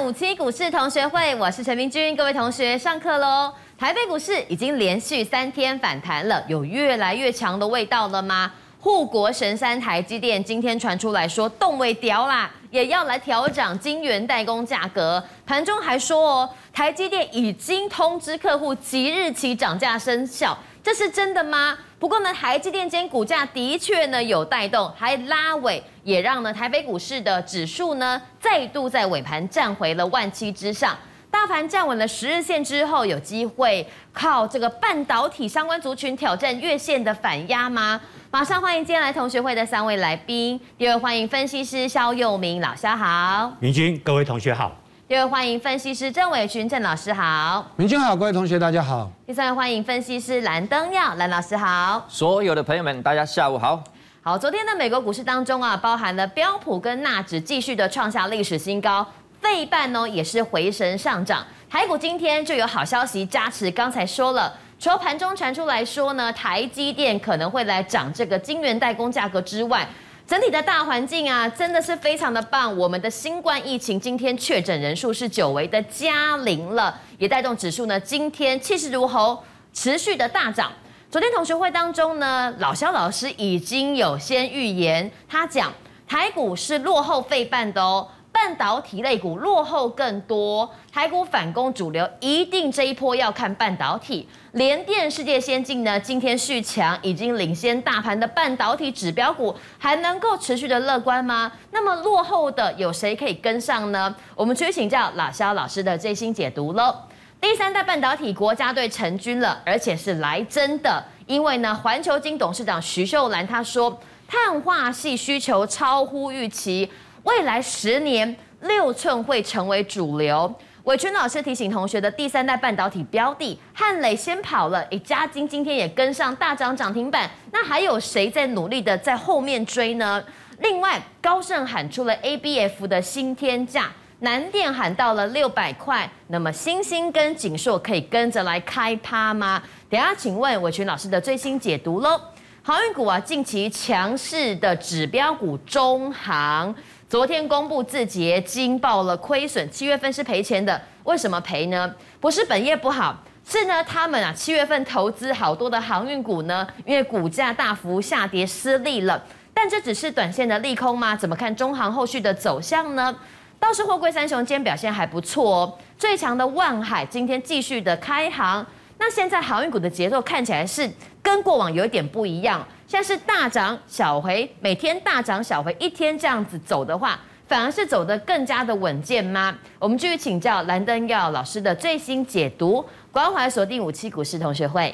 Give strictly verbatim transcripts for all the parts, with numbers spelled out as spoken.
五期股市同学会，我是陈明君，各位同学上课喽。台北股市已经连续三天反弹了，有越来越强的味道了吗？护国神山台积电今天传出来说动尾调啦，也要来调涨晶圆代工价格。盘中还说哦，台积电已经通知客户即日起涨价生效，这是真的吗？不过呢，台积电今天股价的确呢有带动，还拉尾，也让呢台北股市的指数呢再度在尾盘站回了万七之上。大盘站稳了十日线之后，有机会靠这个半导体相关族群挑战月线的反压吗？马上欢迎今天来同学会的三位来宾。第二位欢迎分析师肖佑明老肖好， 明君各位同学好。 第二位欢迎分析师郑伟群郑老师好， 明君好，各位同学大家好。 第三位欢迎分析师蓝登耀蓝老师好， 所有的朋友们大家下午好。 好，昨天的美国股市当中啊，包含了标普跟纳指继续的创下历史新高。费半呢也是回神上涨，台股今天就有好消息加持。刚才说了，除了盘中传出来说呢，台积电可能会来涨这个晶圆代工价格之外，整体的大环境啊，真的是非常的棒。我们的新冠疫情今天确诊人数是久违的加零了，也带动指数呢今天气势如虹，持续的大涨。昨天同学会当中呢，老肖老师已经有先预言，他讲台股是落后费半的哦。半导体类股落后更多，台股反攻主流，一定这一波要看半导体。联电、世界先进呢，今天续强，已经领先大盘的半导体指标股，还能够持续的乐观吗？那么落后的有谁可以跟上呢？我们去请教老肖老师的最新解读喽。第三代半导体国家队成军了，而且是来真的，因为呢，环球金董事长徐秀兰她说，碳化矽需求超乎预期。未来十年，六寸会成为主流。伟群老师提醒同学的第三代半导体标的，汉磊先跑了，诶，嘉晶今天也跟上大涨涨停板。那还有谁在努力的在后面追呢？另外，高盛喊出了 A B F 的新天价，南电喊到了六百块。那么星星跟景硕可以跟着来开趴吗？等一下请问伟群老师的最新解读喽。航运股啊，近期强势的指标股中航。昨天公布自结，惊爆了亏损，七月份是赔钱的。为什么赔呢？不是本业不好，是呢他们啊七月份投资好多的航运股呢，因为股价大幅下跌失利了。但这只是短线的利空吗？怎么看中航后续的走向呢？倒是货柜三雄今天表现还不错哦，最强的万海今天继续的开航。那现在航运股的节奏看起来是跟过往有一点不一样，现在是大涨小回，每天大涨小回，一天这样子走的话，反而是走得更加的稳健吗？我们继续请教蓝登耀老师的最新解读，关怀锁定五期股市同学会。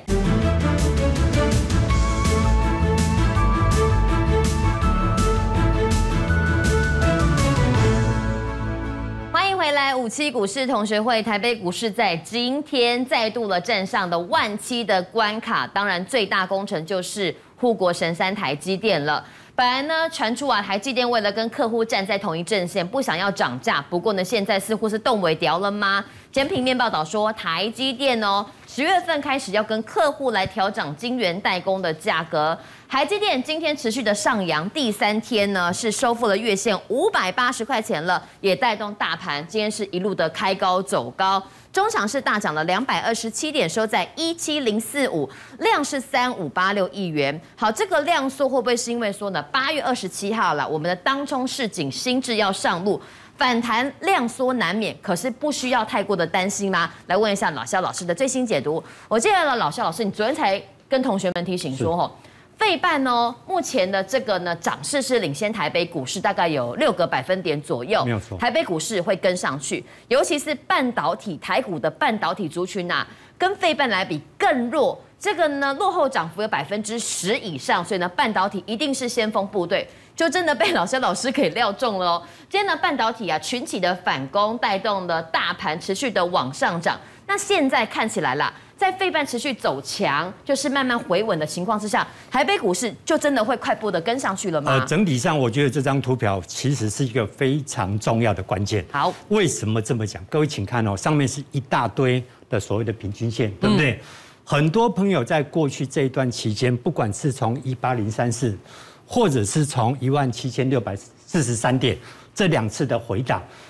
欢迎回来，五期股市同学会。台北股市在今天再度了站上的万七的关卡，当然最大功臣就是护国神山台积电了。本来呢，传出啊，台积电为了跟客户站在同一阵线，不想要涨价。不过呢，现在似乎是动尾调了吗？前平面报道说，台积电哦，十月份开始要跟客户来调涨晶圆代工的价格。台积电今天持续的上扬，第三天呢是收复了月线五百八十块钱了，也带动大盘今天是一路的开高走高。中场是大涨了两百二十七点，收在一七零四五，量是三五八六亿元。好，这个量缩会不会是因为说呢？八月二十七号了，我们的当冲市井新制要上路，反弹量缩难免，可是不需要太过的担心吗？来问一下老肖老师的最新解读。我记得了，老肖老师，你昨天才跟同学们提醒说，吼。费半哦，目前的这个呢涨势是领先台北股市大概有六个百分点左右， 没有错。 台北股市会跟上去，尤其是半导体台股的半导体族群啊，跟费半来比更弱。这个呢落后涨幅有百分之十以上，所以呢半导体一定是先锋部队，就真的被老肖老师给料中了哦。今天呢半导体啊群起的反攻，带动了大盘持续的往上涨。那现在看起来啦。在费半持续走强，就是慢慢回稳的情况之下，台北股市就真的会快步的跟上去了吗？ 呃，整体上我觉得这张图表其实是一个非常重要的关键。 好， 为什么这么讲？各位请看哦，上面是一大堆的所谓的平均线，对不对？嗯、很多朋友在过去这一段期间，不管是从一八零三四，或者是从一万七千六百四十三点这两次的回档。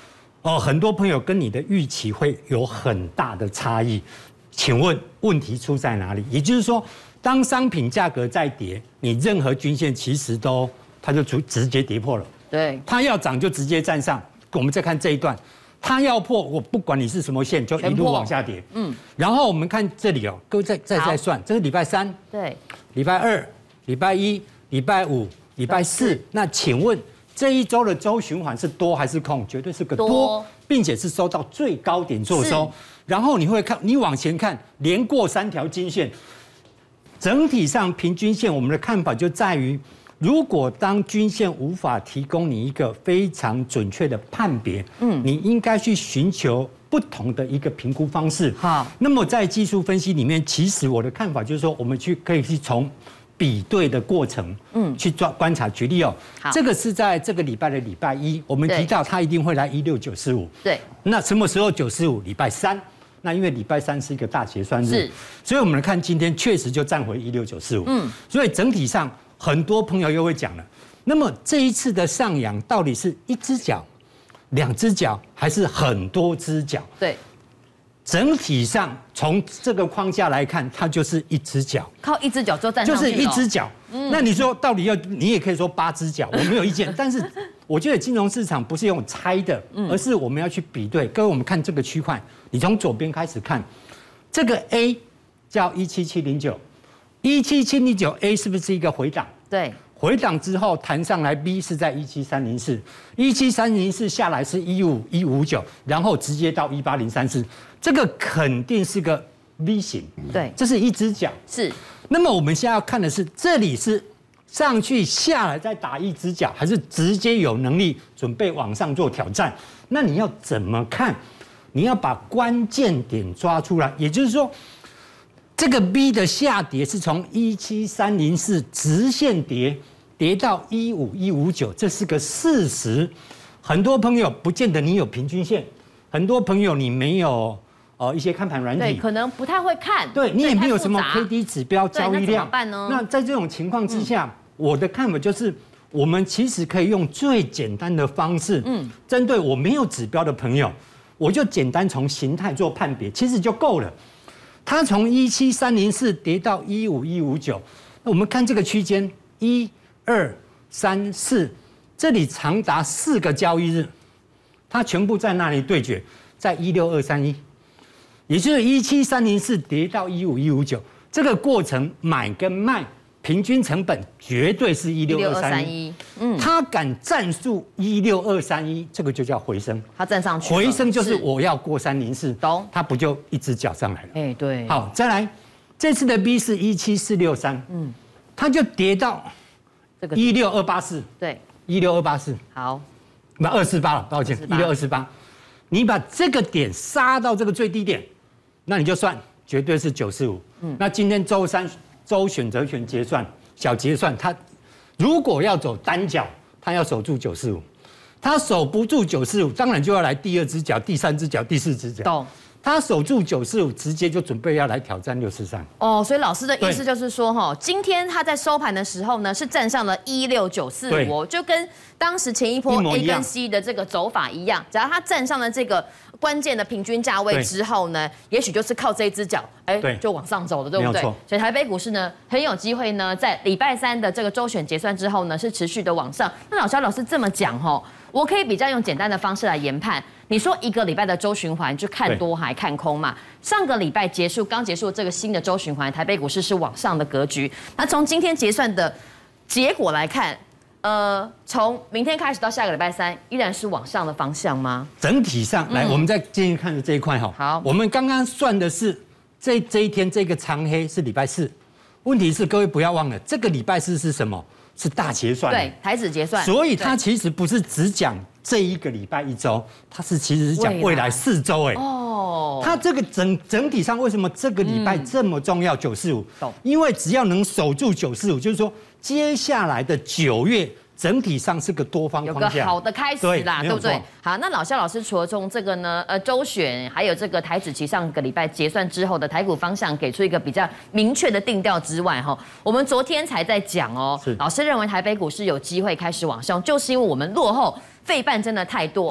哦，很多朋友跟你的预期会有很大的差异。请问问题出在哪里？也就是说，当商品价格在跌，你任何均线其实都它就直直接跌破了。 对， 它要涨就直接站上。我们再看这一段，它要破，我不管你是什么线，就一路往下跌。嗯，然后我们看这里哦，各位再再再算，这是礼拜三， 对， 礼拜二、礼拜一、礼拜五、礼拜四。那请问这一周的周循环是多还是空？绝对是个多，多并且是收到最高点做收。然后你会看，你往前看，连过三条金线，整体上平均线，我们的看法就在于。如果当均线无法提供你一个非常准确的判别，嗯，你应该去寻求不同的一个评估方式。好，那么在技术分析里面，其实我的看法就是说，我们去可以去从比对的过程，嗯，去抓观察。举例哦，这个是在这个礼拜的礼拜一，我们提到它一定会来一六九四五。对，那什么时候九四五？礼拜三。那因为礼拜三是一个大结算日，是，所以我们来看今天确实就站回一六九四五。嗯，所以整体上。很多朋友又会讲了，那么这一次的上扬到底是一只脚、两只脚，还是很多只脚？对，整体上从这个框架来看，它就是一只脚， 靠一只脚就站上去了， 就是一只脚。嗯，那你说到底要，你也可以说八只脚，我没有意见。但是我觉得金融市场不是用猜的，而是我们要去比对。各位，我们看这个区块，你从左边开始看，这个 A 叫一七七零九。一七七零九 A 是不是一个回档？对，回档之后弹上来 B 是在一七三零四，一七三零四下来是一五一五九，然后直接到一八零三四，这个肯定是个 V 型。对，这是一只脚。是。那么我们现在要看的是，这里是上去下来再打一只脚，还是直接有能力准备往上做挑战？那你要怎么看？你要把关键点抓出来，也就是说。这个 B 的下跌是从一七三零四直线跌，跌到一五一五九，这是个事实。很多朋友不见得你有平均线，很多朋友你没有呃一些看盘软体， 对，可能不太会看， 对你也没有什么 K D 指标交易量， 那怎么办呢？ 那在这种情况之下，嗯、我的看法就是，我们其实可以用最简单的方式，嗯，针对我没有指标的朋友，我就简单从形态做判别，其实就够了。它从一七三零四跌到一五一五九，那我们看这个区间一二三四，这里长达四个交易日，它全部在那里对决，在一六二三一，也就是一七三零四跌到一五一五九，这个过程买跟卖平均成本绝对是一六二三一，嗯，他敢战术一六二三一，这个就叫回升， 他站上去， 回升就是我要过三零四， 懂？ 他不就一只脚上来了？ 哎，对。 好，再来，这次的 B 是一七四六三，嗯，它就跌到这个一六二八四， 对， 一六二八四， 好， 不二四八了，抱歉，一六二四八，你把这个点杀到这个最低点，那你就算绝对是九四五，嗯，那今天周三。周选择权结算，小结算，它如果要走单脚，它要守住九四五，它守不住九四五，当然就要来第二只脚、第三只脚、第四只脚。懂。它守住九四五，直接就准备要来挑战六四三。 哦，所以老师的意思就是说，哈，今天它在收盘的时候呢，是站上了一六九四五，就跟当时前一波 A 跟 C 的这个走法一样，只要它站上了这个关键的平均价位之后呢，也许就是靠这一只脚，哎，就往上走了，对不对？所以台北股市呢，很有机会呢，在礼拜三的这个周选结算之后呢，是持续的往上。那老肖老师这么讲，哈，我可以比较用简单的方式来研判。你说一个礼拜的周循环就看多还看空嘛？上个礼拜结束，刚结束这个新的周循环，台北股市是往上的格局。那从今天结算的结果来看，呃，从明天开始到下个礼拜三，依然是往上的方向吗？ 整体上来，嗯、我们再继续看的这一块哈。 好， 我们刚刚算的是这这一天这个长黑是礼拜四，问题是各位不要忘了，这个礼拜四是什么？是大结算。 对，台指结算。 所以它其实不是只讲这一个礼拜一周，它是其实是讲未来四周哎。哦。它这个整整体上为什么这个礼拜这么重要？九四五。懂。因为只要能守住九四五，就是说接下来的九月。整体上是个多方框架， 有个好的开始啦， 对, 对不对？好，那老肖老师除了从这个呢，呃，周选还有这个台指期上个礼拜结算之后的台股方向，给出一个比较明确的定调之外，哈，我们昨天才在讲哦，老师认为台北股市有机会开始往上，就是因为我们落后，费半真的太多。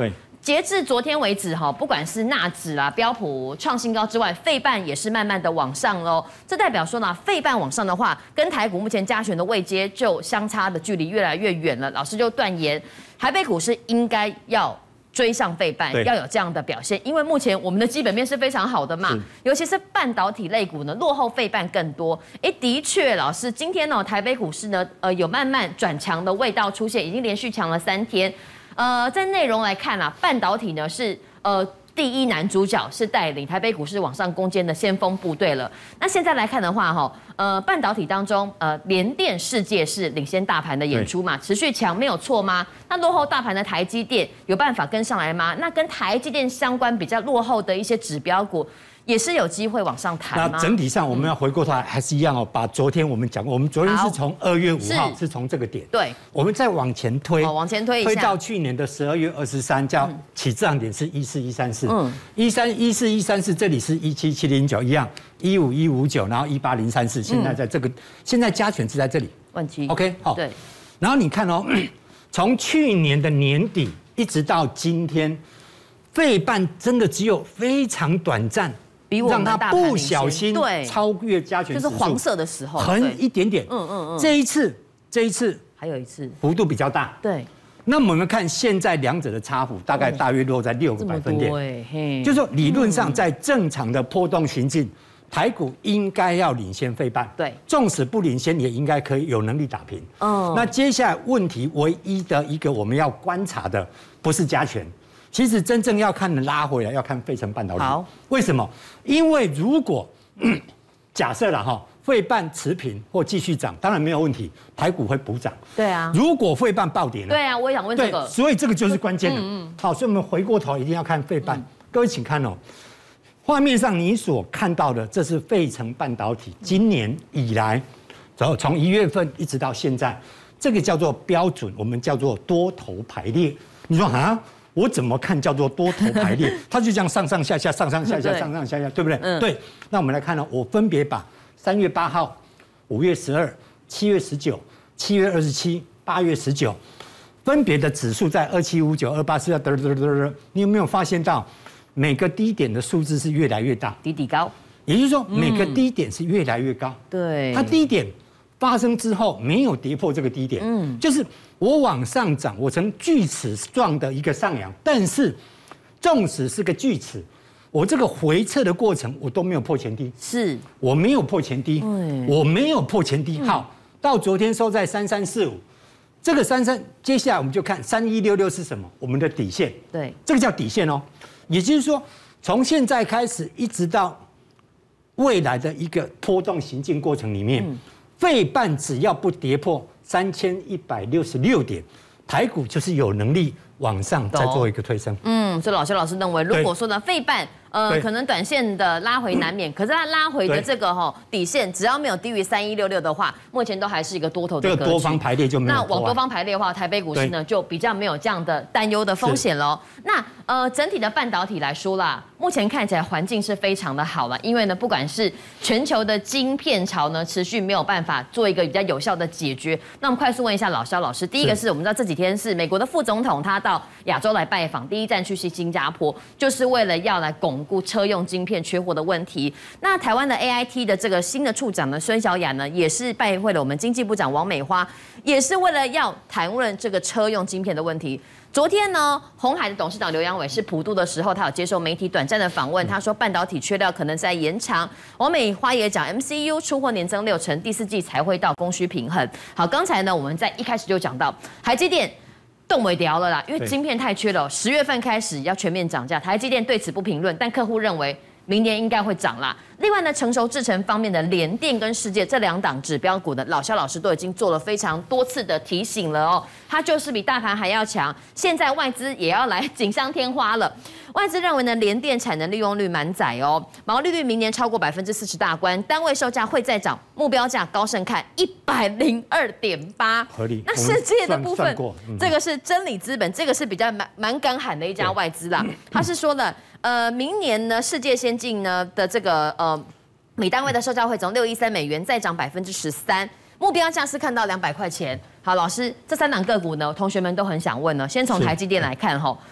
截至昨天为止，哈，不管是纳指啦、标普创新高之外，费半也是慢慢的往上喽。这代表说呢，费半往上的话，跟台股目前加权的位阶就相差的距离越来越远了。老师就断言，台北股市应该要追上费半，要有这样的表现，因为目前我们的基本面是非常好的嘛，尤其是半导体类股呢，落后费半更多。哎，的确，老师，今天呢，台北股市呢，呃，有慢慢转强的味道出现，已经连续强了三天。呃，在内容来看啊，半导体呢是呃第一男主角，是带领台北股市往上攻坚的先锋部队了。那现在来看的话，哈，呃，半导体当中，呃，联电世界是领先大盘的演出嘛，持续强没有错吗？那落后大盘的台积电有办法跟上来吗？那跟台积电相关比较落后的一些指标股，也是有机会往上弹吗？ 那整体上我们要回过头来，还是一样哦，把昨天我们讲过，我们昨天是从二月五号是从这个点， 对， 我们再往前推， 往前推一下， 推到去年的十二月二十三，叫起涨点是一四一三四，嗯，一三一四一三四，这里是一七七零九一样，一五一五九，然后一八零三四，现在在这个，现在加权是在这里， 万七 ，OK， 好， 对， 然后你看哦，从去年的年底一直到今天，费半真的只有非常短暂。让它不小心超越加权指数， 就是黄色的时候， 横一点点。嗯嗯嗯。这一次，这一次还有一次幅度比较大。 对。 那我们看现在两者的差幅，大概大约落在六个百分点。对。就是说，理论上在正常的波动行进，台股应该要领先费半。 对。 纵使不领先，也应该可以有能力打平。嗯。那接下来问题唯一的一个我们要观察的，不是加权。其实真正要看的拉回来，要看费城半导体。好，为什么？因为如果假设了哈，费半持平或继续涨，当然没有问题，台股会补涨。 对啊。 如果费半暴跌呢？ 对啊，我也想问这个。 所以这个就是关键的。嗯嗯。好，所以我们回过头一定要看费半。嗯、各位请看哦，画面上你所看到的，这是费城半导体今年以来，然后从一月份一直到现在，这个叫做标准，我们叫做多头排列。你说啊？我怎么看叫做多头排列？它就这样上上下下、上上下下、上上下下，对不对？嗯、对。那我们来看呢，我分别把三月八号、五月十二、七月十九、七月二十七、八月十九，分别的指数在二七五九、二八四幺，得得得得。你有没有发现到每个低点的数字是越来越大？ 底底高。 也就是说，每个低点是越来越高。 对。 它低点发生之后没有跌破这个低点，嗯，就是我往上涨，我呈锯齿状的一个上扬，但是纵使是个锯齿，我这个回撤的过程我都没有破前低， 是我没有破前低，我没有破前低。好，到昨天收在三三四五，这个三三，接下来我们就看三一六六是什么？我们的底线， 对， 这个叫底线哦，也就是说从现在开始一直到未来的一个波动行进过程里面。嗯，费半只要不跌破三千一百六十六点，台股就是有能力往上再做一个推升。 嗯，所以老师老师认为，如果说呢费半呃可能短线的拉回难免，可是它拉回的这个哈底线只要没有低于三一六六的话，目前都还是一个多头的格局。 这个多方排列就没有。 那往多方排列的话，台北股市呢就比较没有这样的担忧的风险喽。那呃整体的半导体来说啦，目前看起来环境是非常的好了，因为呢不管是全球的晶片潮呢持续没有办法做一个比较有效的解决。那我们快速问一下老萧老师，第一个是我们知道这几天是美国的副总统他到亚洲来拜访，第一站去是新加坡，就是为了要来巩固车用晶片缺货的问题。那台湾的 A I T 的这个新的处长呢，孙小雅呢，也是拜会了我们经济部长王美花，也是为了要谈论这个车用晶片的问题。昨天呢，鸿海的董事长刘扬伟是普渡的时候，他有接受媒体短暂的访问，他说半导体缺料可能在延长。王美花也讲 M C U 出货年增六成，第四季才会到供需平衡。好，刚才呢我们在一开始就讲到台积电动尾调了啦，因为晶片太缺了，十月份开始要全面涨价，台积电对此不评论，但客户认为明年应该会涨啦。另外呢，成熟制程方面的联电跟世界这两档指标股的老萧老师都已经做了非常多次的提醒了哦，它就是比大盘还要强。现在外资也要来锦上添花了，外资认为呢，联电产能利用率满载哦，毛利率明年超过百分之四十大关，单位售价会再涨，目标价高盛看一百零二点八， 合理。 那世界的部分，嗯、这个是真理资本，这个是比较蛮蛮敢喊的一家外资啦，他是说的。呃，明年呢，世界先进呢的这个呃每单位的售价会从六一三美元再涨百分之十三，目标价是看到两百块钱。好，老师，这三档个股呢，同学们都很想问呢。先从台积电来看哈，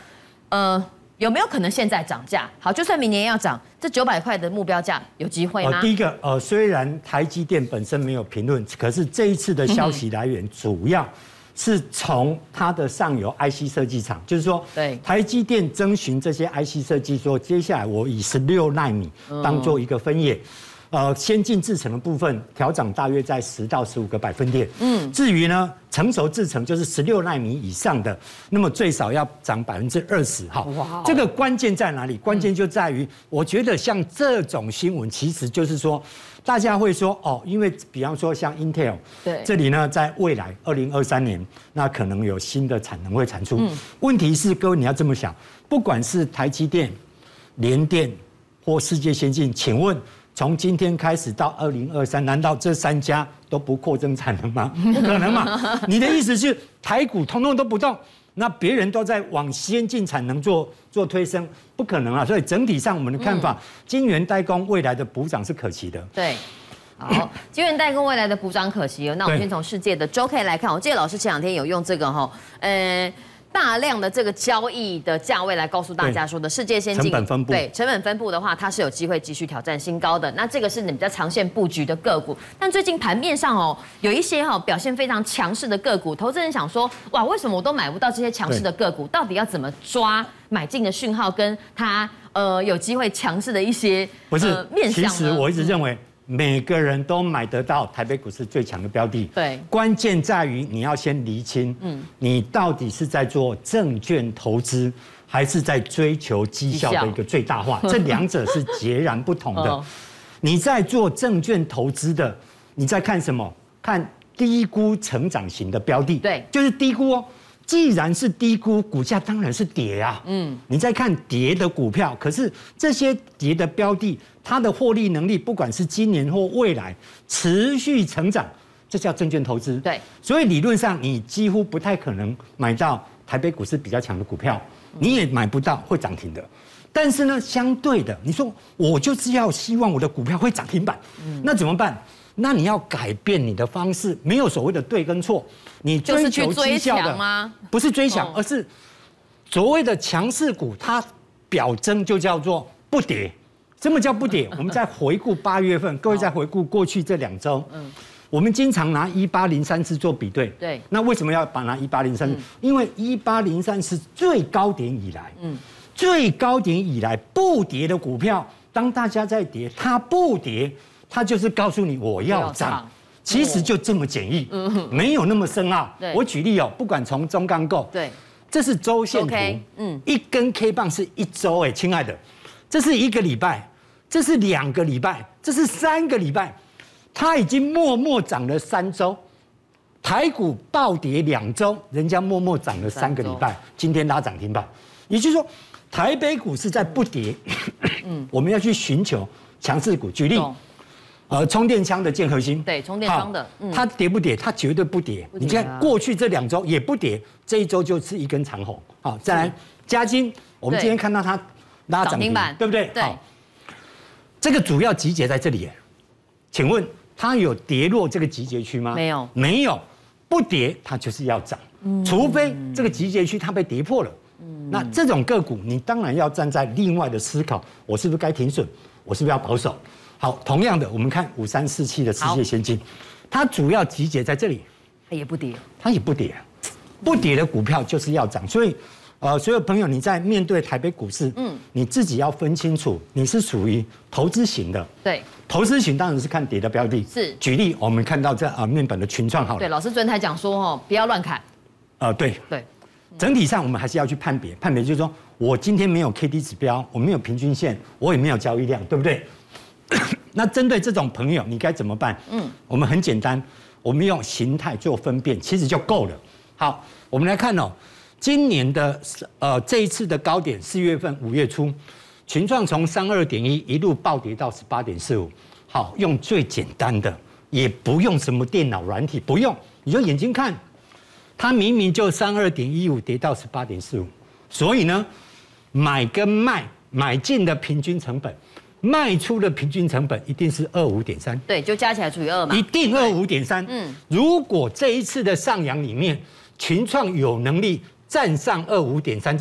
呃，有没有可能现在涨价？好，就算明年要涨，这九百块的目标价有机会吗？ 呃、第一个，呃，虽然台积电本身没有评论，可是这一次的消息来源主要是从它的上游 I C 设计厂，就是说， 对台积电征询这些 I C 设计说，接下来我以十六奈米当做一个分野。呃，先进制程的部分调整大约在十到十五个百分点。嗯，至于呢，成熟制程就是十六奈米以上的，那么最少要涨百分之二十。哈，哇，这个关键在哪里？关键就在于，我觉得像这种新闻，其实就是说，大家会说哦，因为比方说像 Intel， 对， 这里呢，在未来二零二三年，那可能有新的产能会产出。嗯，问题是各位你要这么想，不管是台积电、联电或世界先进，请问。从今天开始到二零二三，难道这三家都不扩增产能吗？不可能嘛！你的意思是台股通通都不动，那别人都在往先进产能做做推升，不可能啊！所以整体上我们的看法，晶圆代工未来的补涨是可期的。 对。好，晶圆代工未来的补涨可期。那我们先从世界的周 K 来看，我记得老师前两天有用这个哈，呃。大量的这个交易的价位来告诉大家说的，世界先进成本分布， 对成本分布的话，它是有机会继续挑战新高的。那这个是你比较长线布局的个股，但最近盘面上哦，有一些哈表现非常强势的个股，投资人想说，哇，为什么我都买不到这些强势的个股？到底要怎么抓买进的讯号，跟它呃有机会强势的一些不是、 呃、面向呢？ 其实我一直认为。每个人都买得到台北股市最强的标的， 对， 关键在于你要先厘清，嗯，你到底是在做证券投资，还是在追求绩效的一个最大化，这两者是截然不同的。哦、你在做证券投资的，你在看什么？看低估成长型的标的， 对， 就是低估哦。既然是低估，股价当然是跌啊。嗯，你在看跌的股票，可是这些跌的标的，它的获利能力，不管是今年或未来持续成长，这叫证券投资。 对， 所以理论上你几乎不太可能买到台北股市比较强的股票，你也买不到会涨停的。但是呢，相对的，你说我就是要希望我的股票会涨停板，嗯、那怎么办？那你要改变你的方式，没有所谓的对跟错。你追求绩效的吗？ 不是追强，而是所谓的强势股，它表征就叫做不跌。什么叫不跌？我们再回顾八月份，各位再回顾过去这两周，嗯，我们经常拿一八零三四做比对。 对， 那为什么要把拿一八零三？因为一八零三是最高点以来，嗯，最高点以来不跌的股票，当大家在跌，它不跌。他就是告诉你我要涨，其实就这么简易，没有那么深奥。我举例哦，不管从中钢构， 对， 这是周线图，嗯，一根 K 棒是一周，哎，亲爱的，这是一个礼拜，这是两个礼拜，这是三个礼拜，它已经默默涨了三周，台股暴跌两周，人家默默涨了三个礼拜，今天拉涨停板，也就是说，台北股市在不跌，嗯，我们要去寻求强势股，举例。呃，充电枪的建核心， 对，充电枪的， 嗯、它跌不跌？它绝对不跌。不跌啊、你看过去这两周也不跌，这一周就是一根长红。好，再来嘉金，我们今天看到它拉涨停板，对不对？ 对。 好，这个主要集结在这里，请问它有跌落这个集结区吗？ 没有， 没有，不跌它就是要涨，嗯、除非这个集结区它被跌破了。嗯、那这种个股，你当然要站在另外的思考，我是不是该停损？我是不是要保守？好，同样的，我们看五三四七的世界先进，它主要集结在这里， 它也不跌， 它也不跌，不跌的股票就是要涨。所以，呃，所有朋友你在面对台北股市，嗯，你自己要分清楚，你是属于投资型的， 对， 投资型当然是看跌的标的。 是， 举例，我们看到这啊面板的群创好了， 对，老师昨天才讲说哦，不要乱砍， 呃，对对， 整体上我们还是要去判别，判别就是说我今天没有 K D 指标，我没有平均线，我也没有交易量，对不对？那针对这种朋友，你该怎么办？嗯，我们很简单，我们用形态做分辨，其实就够了。好，我们来看哦，今年的呃这一次的高点，四月份五月初，群创从三二点一一路暴跌到十八点四五。好，用最简单的，也不用什么电脑软体，不用，你就眼睛看，它明明就三二点一五跌到十八点四五，所以呢，买跟卖，买进的平均成本。卖出的平均成本一定是二五点三， 对，就加起来除以二嘛， 一定二五点三。嗯，如果这一次的上扬里面，群创有能力站上二五点三这里，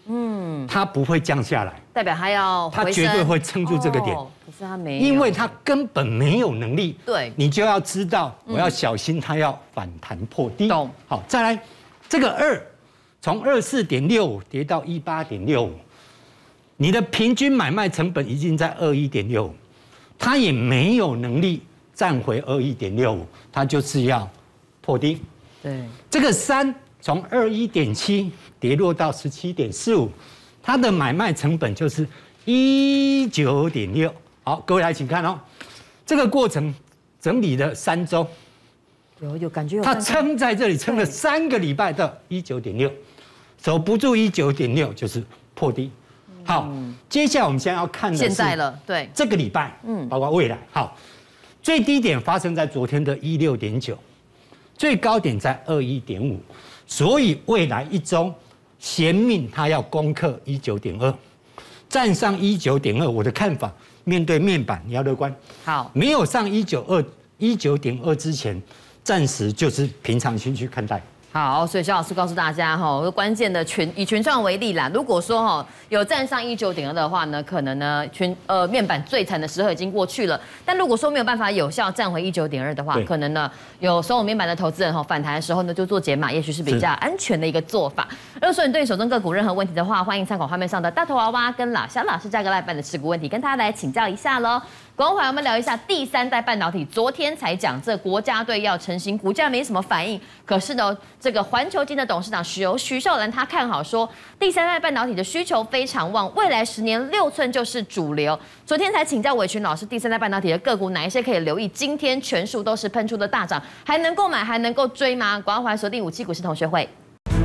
嗯，它不会降下来， 代表它要它绝对会撑住这个点。哦、 可是它没有， 因为它根本没有能力。 对， 你就要知道，我要小心它要反弹破低。 懂。 好，再来，这个二从二四点六五跌到一八点六五，你的平均买卖成本已经在二一点六五，它也没有能力站回二一点六五，它就是要破低。 对， 这个三从二一点七跌落到十七点四五，它的买卖成本就是一九点六。好，各位来请看哦，这个过程整理了三周， 有有感觉有， 它撑在这里撑了三个礼拜的一九点六，守不住一九点六就是破低。好，接下来我们现在要看的是现在了，对， 这个礼拜，嗯，包括未来。好，最低点发生在昨天的一六点九，最高点在二一点五，所以未来一周贤命它要攻克一九点二，站上一九点二，我的看法，面对面板你要乐观。 好， 没有上一九二一九点二之前，暂时就是平常心去看待。 好，所以肖老师告诉大家哈，关键的群以群创为例啦，如果说哈有站上一九点二的话呢，可能呢群呃面板最惨的时候已经过去了。但如果说没有办法有效站回一九点二的话，可能呢有手有面板的投资人哈反弹的时候呢就做解码，也许是比较安全的一个做法。如果说你对你手中个股任何问题的话，欢迎参考画面上的大头娃娃跟老肖老师加个赖办的持股问题，跟大家来请教一下喽。广回来我们聊一下第三代半导体，昨天才讲这国家队要成型，股价没什么反应。可是呢，这个环球金的董事长徐徐秀兰他看好说，第三代半导体的需求非常旺，未来十年六寸就是主流。昨天才请教伟群老师，第三代半导体的个股哪一些可以留意？今天全数都是喷出的大涨，还能够买还能够追吗？广回来锁定五七股市同学会。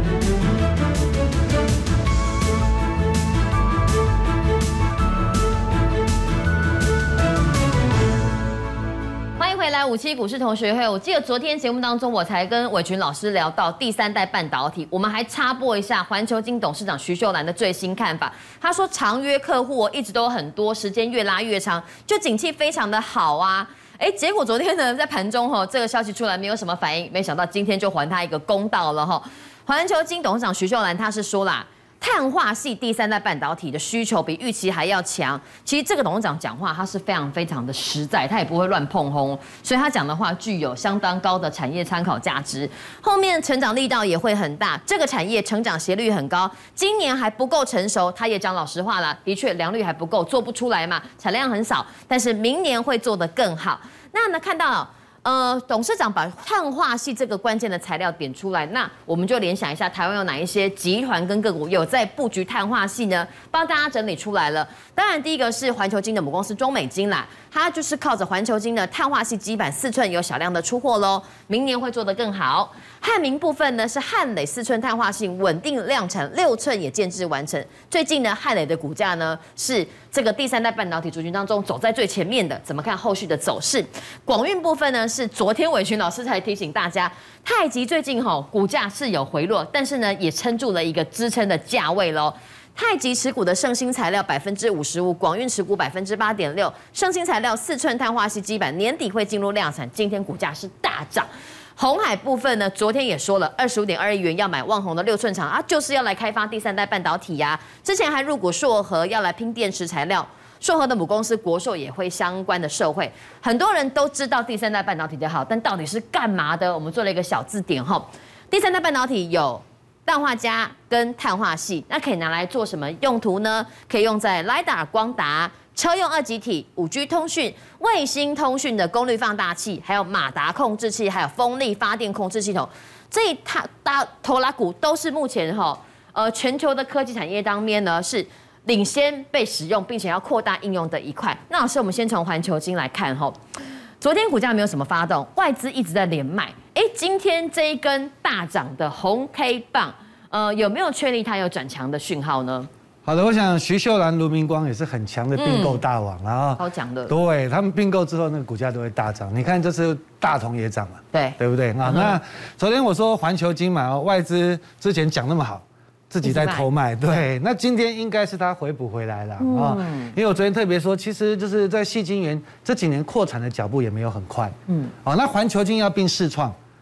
回来五七股市同学会，我记得昨天节目当中，我才跟伟群老师聊到第三代半导体，我们还插播一下环球金董事长徐秀兰的最新看法。他说，长约客户一直都很多，时间越拉越长，就景气非常的好啊。哎，结果昨天呢，在盘中哈，这个消息出来没有什么反应，没想到今天就还他一个公道了哈。环球金董事长徐秀兰他是说啦，碳化系第三代半导体的需求比预期还要强。其实这个董事长讲话，他是非常非常的实在，他也不会乱碰轰，所以他讲的话具有相当高的产业参考价值。后面成长力道也会很大，这个产业成长斜率很高，今年还不够成熟。他也讲老实话啦，的确良率还不够，做不出来嘛，产量很少，但是明年会做得更好。那呢，看到了。呃，董事长把碳化系这个关键的材料点出来，那我们就联想一下，台湾有哪一些集团跟个股有在布局碳化系呢？帮大家整理出来了。当然，第一个是环球金的母公司中美金啦，它就是靠着环球金的碳化系基板四寸有小量的出货喽，明年会做得更好。汉明部分呢是汉磊四寸碳化系稳定量产，六寸也建制完成。最近呢，汉磊的股价呢是这个第三代半导体族群当中走在最前面的，怎么看后续的走势？广运部分呢是昨天伟群老师才提醒大家，太极最近吼股价是有回落，但是呢也撑住了一个支撑的价位喽。太极持股的盛兴材料百分之五十五，广运持股百分之八点六。盛兴材料四寸碳化系基板年底会进入量产，今天股价是大涨。鸿海部分呢，昨天也说了，二十五点二亿元要买旺宏的六寸厂啊，就是要来开发第三代半导体呀、啊。之前还入股硕和，要来拼电池材料。硕和的母公司国硕也会相关的受惠。很多人都知道第三代半导体的好，但到底是干嘛的？我们做了一个小字典哈。第三代半导体有氮化镓跟碳化系，那可以拿来做什么用途呢？可以用在 LiDAR 光达、车用二极体、五 G 通讯、卫星通讯的功率放大器，还有马达控制器，还有风力发电控制系统，这一大大头拉股都是目前哈呃全球的科技产业当面呢是领先被使用，并且要扩大应用的一块。那老师，我们先从环球金来看哈，昨天股价没有什么发动，外资一直在连卖。哎，今天这一根大涨的红 K 棒，呃，有没有确立它有转强的讯号呢？ 好的，我想徐秀兰、卢明光也是很强的并购大王啊， 超强的。 对他们并购之后，那个股价都会大涨。你看这次大同也涨了， 对对不对啊？那昨天我说环球金嘛，外资之前讲那么好，自己在偷卖，对。那今天应该是他回补回来了啊，因为我昨天特别说，其实就是在矽晶圆这几年扩产的脚步也没有很快，嗯，哦，那环球金要并世创。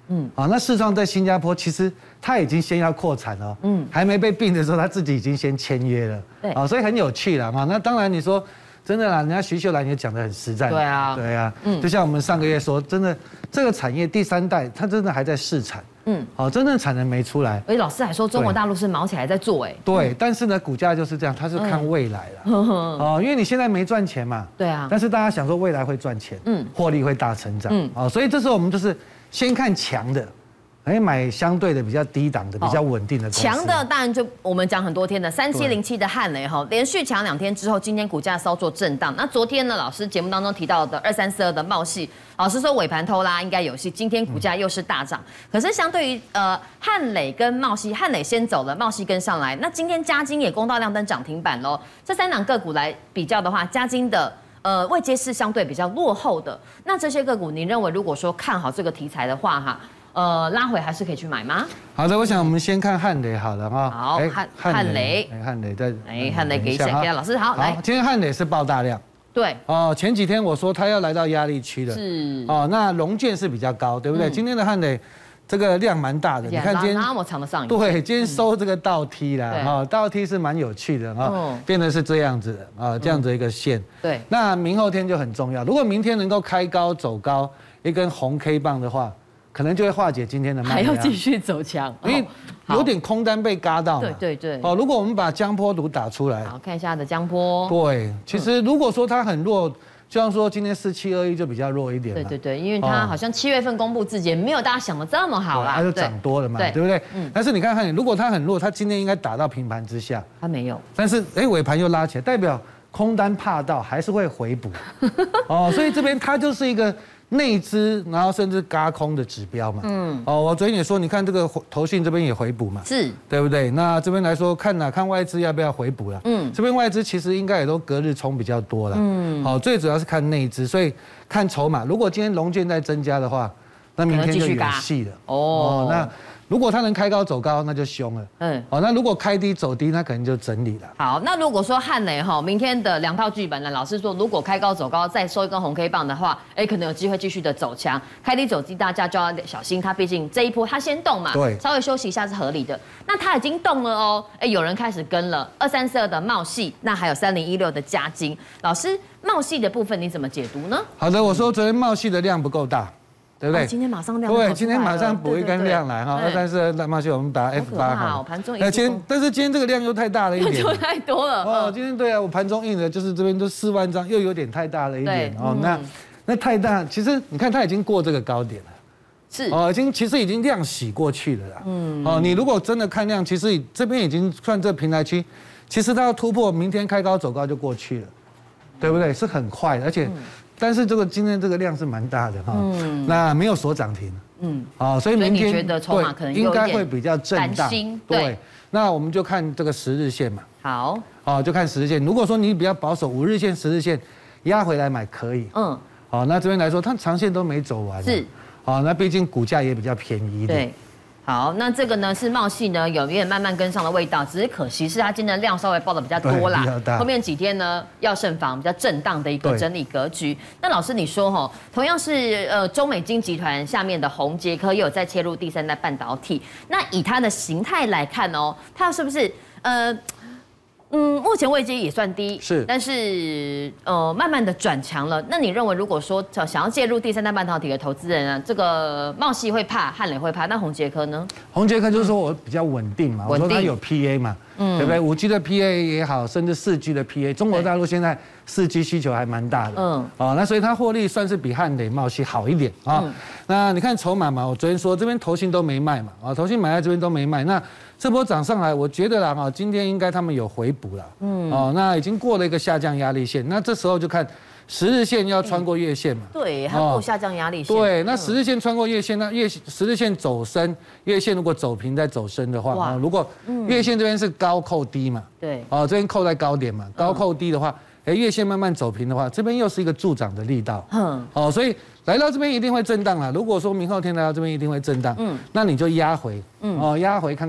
嗯，啊，那世创在新加坡其实他已经先要扩产了，嗯，还没被并的时候，他自己已经先签约了，对，啊，所以很有趣了嘛。那当然你说真的啦，人家徐秀兰也讲得很实在， 对啊， 对啊，嗯，就像我们上个月说，真的这个产业第三代它真的还在试产，嗯，好，真正产能没出来。 而且老师还说中国大陆是毛起来在做，哎， 对，但是呢，股价就是这样，它是看未来了，哦，因为你现在没赚钱嘛， 对啊， 但是大家想说未来会赚钱，嗯，获利会大成长，嗯，哦，所以这时候我们就是先看强的。哎，买相对的比较低档的、比较稳定的公司。 强的当然就我们讲很多天的三七零七的汉磊哈，连续强两天之后，今天股价稍作震荡。那昨天呢，老师节目当中提到的二三四二的茂系，老师说尾盘偷拉应该有戏，今天股价又是大涨。可是相对于呃汉磊跟茂系，汉磊先走了，茂系跟上来，那今天嘉金也攻到亮灯涨停板喽。这三档个股来比较的话，嘉金的。呃，位阶是相对比较落后的。那这些个股，您认为如果说看好这个题材的话，哈，呃，拉回还是可以去买吗？ 好的，我想我们先看汉磊好了哈。 好，汉汉磊， 汉磊在， 哎，汉磊给一下，给老师好，来， 今天汉磊是爆大量。 对。 哦，前几天我说它要来到压力区了。是。哦，那融券是比较高，对不对？今天的汉磊。这个量蛮大的，你看今天那么长的上影， 对，今天收这个倒梯啦，哈，倒梯是蛮有趣的哈，变成是这样子的啊，这样子一个线。对，那明后天就很重要，如果明天能够开高走高一根红 K 棒的话，可能就会化解今天的卖压， 还要继续走强， 因为有点空单被嘎到嘛。 对对对。 哦，如果我们把江波图打出来， 好看一下它的江波。 对，其实如果说它很弱。就像说今天四七二一就比较弱一点嘛， 对对对，因为它好像七月份公布自己没有大家想的这么好啦， 它就涨多了嘛，对不对？嗯。但是你看看，如果它很弱，它今天应该打到平盘之下， 它没有。 但是哎，尾盘又拉起来，代表空单怕到还是会回补，哦，所以这边它就是一个内资，然后甚至轧空的指标嘛，嗯。哦，我昨天也说，你看这个投信这边也回补嘛， 是， 对不对？那这边来说，看哪看外资要不要回补了，嗯。这边外资其实应该也都隔日冲比较多了，嗯。好，最主要是看内资，所以看筹码。如果今天融券再增加的话，那明天就有戏了。哦，那如果它能开高走高，那就凶了。嗯，好，那如果开低走低，那可能就整理了。 好，那如果说汉磊哈，明天的两套剧本呢，老师说，如果开高走高，再收一根红 K 棒的话，哎，可能有机会继续的走强。开低走低，大家就要小心，它毕竟这一波它先动嘛，对，稍微休息一下是合理的。那它已经动了哦，哎，有人开始跟了，二三四二的茂系，那还有三零一六的嘉金。老师，茂系的部分你怎么解读呢？ 好的，我说昨天茂系的量不够大。对不对？ 今天马上量对，今天马上补一根量来哈。二三四二茂系，我们打 F 八哈。 盘中那今天，但是今天这个量又太大了一点， 就太多了。 哦，今天对啊，我盘中印的就是这边都四万张，又有点太大了一点哦。那那太大，其实你看它已经过这个高点了， 是哦，已经其实已经量洗过去了啦。嗯。哦，你如果真的看量，其实这边已经算这平台区，其实它要突破，明天开高走高就过去了，对不对？是很快的，而且。但是这个今天这个量是蛮大的哈，嗯，那没有锁涨停，嗯，啊，所以明天对应该会比较震荡，对，那我们就看这个十日线嘛， 好， 哦，就看十日线。如果说你比较保守，五日线、十日线压回来买可以，嗯，好，那这边来说，它长线都没走完，是，好，那毕竟股价也比较便宜一点。对好，那这个呢是茂系呢有点慢慢跟上的味道，只是可惜是它今天的量稍微爆的比较多啦，后面几天呢要慎防比较震荡的一个整理格局。那老师你说哈，同样是呃中美金集团下面的宏捷科也有在切入第三代半导体，那以它的形态来看哦，它是不是呃？嗯，目前位阶也算低，是，但是呃，慢慢的转强了。那你认为，如果说想要介入第三代半导体的投资人啊，这个茂系会怕，汉磊会怕，那宏捷科呢？ 宏捷科就是说我比较稳定嘛，我说它有 P A 嘛，嗯，对不对？五 G 的 P A 也好，甚至四 G 的 P A， 中国大陆现在四 G 需求还蛮大的，嗯，哦，那所以它获利算是比汉磊、茂系好一点啊。嗯、那你看筹码嘛，我昨天说这边投信都没卖嘛，啊，投信买在这边都没卖，那。这波涨上来，我觉得啦哈，今天应该他们有回补了，嗯，哦，那已经过了一个下降压力线，那这时候就看十日线要穿过月线嘛， 对，它过下降压力线， 对，那十日线穿过月线，那月十日线走升，月线如果走平再走升的话，如果月线这边是高扣低嘛，对，哦，这边扣在高点嘛，高扣低的话，哎，月线慢慢走平的话，这边又是一个助涨的力道，嗯，哦，所以。来到这边一定会震荡啦。如果说明后天来到这边一定会震荡，嗯，那你就压回，嗯，哦，压回看看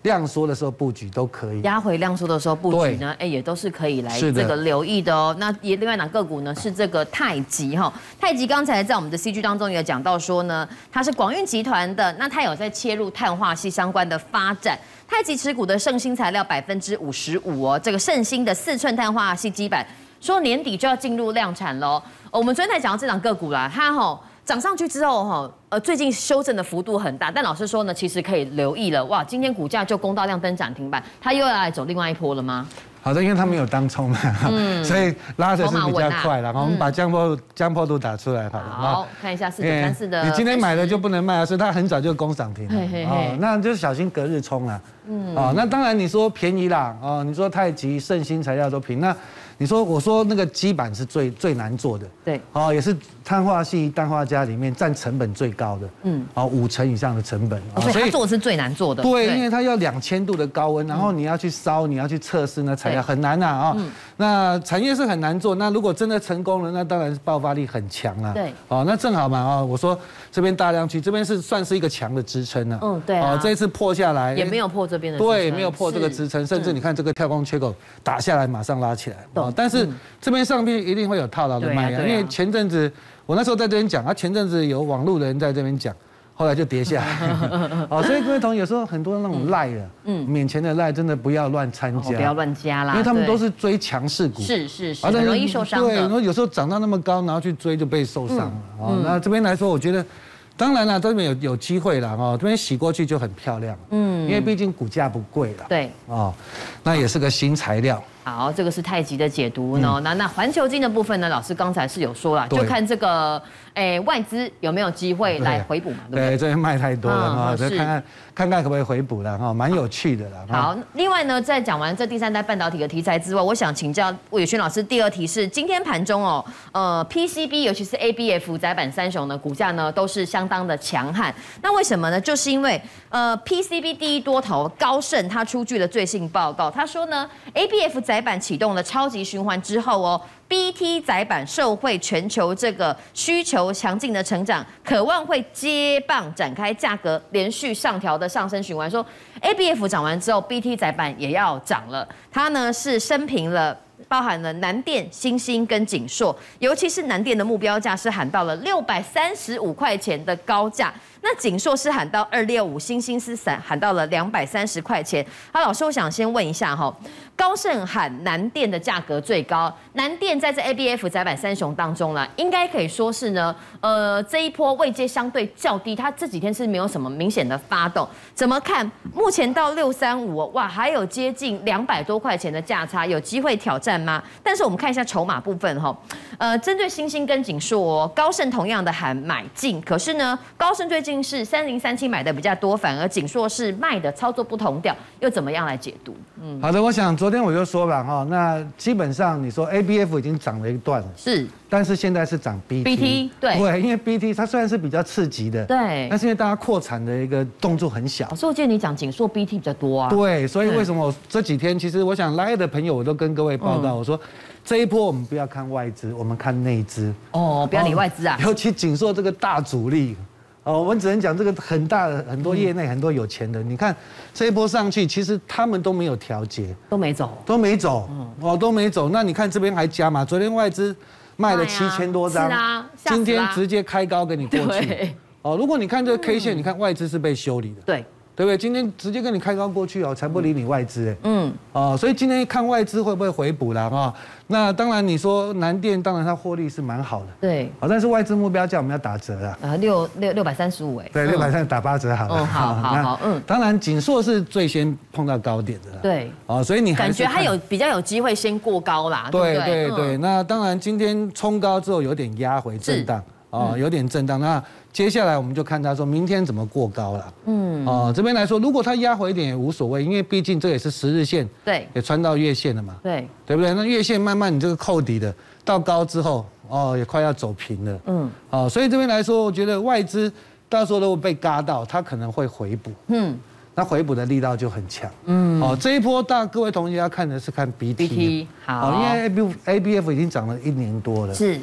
量缩的时候布局都可以。 压回量缩的时候布局呢，哎，也都是可以来这个留意的哦。那也另外哪个股呢？是这个太极哈，太极刚才在我们的 C G 当中也讲到说呢，它是广运集团的，那它有在切入碳化系相关的发展。太极持股的盛兴材料百分之五十五哦，这个盛兴的四寸碳化系基板，说年底就要进入量产喽。我们昨天才讲到这档个股啦，它吼涨上去之后哈，呃，最近修正的幅度很大，但老师说呢，其实可以留意了。哇，今天股价就攻到亮灯涨停板，它又要来走另外一波了吗？ 好的，因为它没有当冲嘛，嗯、所以拉的是比较快了。然后我们把江波江波图打出来好了。 好，看一下四九三四的。 你今天买的就不能卖啊，所以它很早就攻涨停了。哦，那就小心隔日冲啊。嗯。哦，那当然你说便宜啦，哦，你说太极、盛兴材料都平，那你说我说那个基板是最最难做的。对。哦，也是碳化系氮化镓里面占成本最高的。嗯。哦，五成以上的成本。 哦，所以它做的是最难做的。 对，因为它要两千度的高温，然后你要去烧，你要去测试呢材料很难呐啊。嗯。那产业是很难做，那如果真的成功了，那当然是爆发力很强啊。对。哦，那正好嘛啊，我说这边大量区，这边是算是一个强的支撑啊。嗯，对。哦，这一次破下来也没有破这边的支撑。 对，没有破这个支撑，甚至你看这个跳空缺口打下来，马上拉起来。哦，但是这边上面一定会有套牢的卖压，因为前阵子我那时候在这边讲，啊，前阵子有网络的人在这边讲。后来就跌下来，哦，所以各位同学有时候很多那种赖的，嗯，免钱的赖真的不要乱参加， 不要乱加啦， 因为他们都是追强势股， 是是是，很容易受伤的。 对，然后有时候涨到那么高，然后去追就被受伤了。哦，那这边来说，我觉得。当然了，这边有有机会了哈，这边洗过去就很漂亮，嗯，因为毕竟股价不贵了， 对， 哦，那也是个新材料。 好，这个是太极的解读呢。那那环球金的部分呢，老师刚才是有说了，就看这个诶外资有没有机会来回补嘛，对不对？ 对，这边卖太多了哈，再看看看看可不可以回补了哈，蛮有趣的啦。 好，另外呢，在讲完这第三代半导体的题材之外，我想请教魏宇轩老师，第二题是今天盘中哦，呃 P C B 尤其是 A B F 载板三雄呢，股价呢都是相当的强悍。那为什么呢？就是因为呃 P C B 第一多头高盛他出具了最新报告，他说呢 A B F 载板启动了超级循环之后哦 ，B T 载板受惠全球这个需求强劲的成长，渴望会接棒展开价格连续上调的上升循环。说 A B F 涨完之后 ，B T 载板也要涨了，它呢是升平了。包含了南电、新兴跟景硕，尤其是南电的目标价是喊到了六百三十五块钱的高价，那景硕是喊到二六五，新兴是喊到了两百三十块钱。好，老师，我想先问一下哈，高盛喊南电的价格最高，南电在这 A B F 载板三雄当中呢，应该可以说是呢，呃，这一波位阶相对较低，它这几天是没有什么明显的发动。怎么看？目前到六三五，哇，还有接近两百多块钱的价差，有机会挑战吗？但是我们看一下筹码部分哈，呃，针对新兴跟景硕哦，高盛同样的喊买进，可是呢，高盛最近是三零三七买的比较多，反而景硕是卖的，操作不同调，又怎么样来解读？ 嗯，好的，我想昨天我就说了哈，那基本上你说 A B F 已经涨了一段了，是，但是现在是涨 B T， B T 对， 对，因为 B T 它虽然是比较刺激的， 对， 但是因为大家扩产的一个动作很小， 所以我记得你讲景硕 B T 比较多啊， 对，所以为什么我这几天其实我想来的朋友我都跟各位报告，嗯、我说。这一波我们不要看外资，我们看内资。 哦，不要理外资啊！ 尤其景硕这个大主力，哦，我们只能讲这个很大的很多业内很多有钱人，你看这一波上去，其实他们都没有调节， 都没走， 都没走，哦，都没走。那你看这边还加嘛？昨天外资卖了七千多张， 啊， 今天直接开高给你过去。哦，如果你看这个 K 线，你看外资是被修理的。对。对不对？今天直接跟你开高过去哦，才不理你外资哎。嗯。哦，所以今天看外资会不会回补啦？哈，那当然你说南电，当然它获利是蛮好的。对。好，但是外资目标价我们要打折啊。啊，六六六百三十五哎。对，六百三打八折好了。 嗯，好好好，嗯。 当然景硕是最先碰到高点的。 对。 哦，所以你感觉它有比较有机会先过高啦。 对对对，那当然今天冲高之后有点压回震荡。哦，有点震荡。那接下来我们就看他说明天怎么过高了。嗯，哦，这边来说，如果它压回一点也无所谓，因为毕竟这也是十日线，对，也穿到月线了嘛。对，对不对？那月线慢慢你这个扣底的到高之后，哦，也快要走平了。嗯，哦，所以这边来说，我觉得外资到时候如果被嘎到，它可能会回补。嗯，那回补的力道就很强。嗯，哦，这一波大各位同学要看的是看 B T。B T 好，因为 A B A B F 已经涨了一年多了。是。